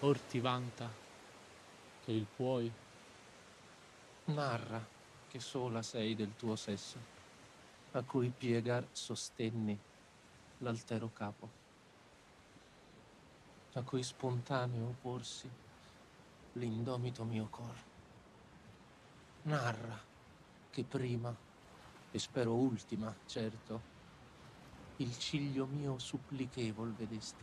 or ti vanta che il puoi. Narra che sola sei del tuo sesso, a cui piegar sostenni l'altero capo, a cui spontaneo porsi l'indomito mio cor. Narra che prima, e spero ultima, certo, il ciglio mio supplichevol vedesti.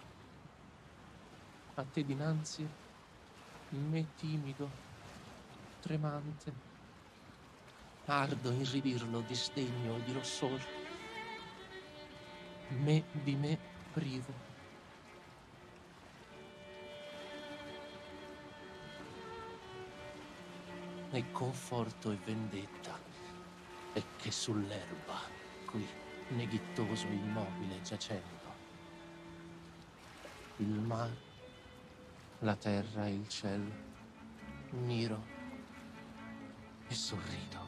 A te dinanzi, me timido, tremante, ardo in ridirlo di sdegno e di rossor, me di me privo. E conforto e vendetta, e che sull'erba, qui, neghittoso immobile giacendo, il mar, la terra e il cielo, miro e sorrido.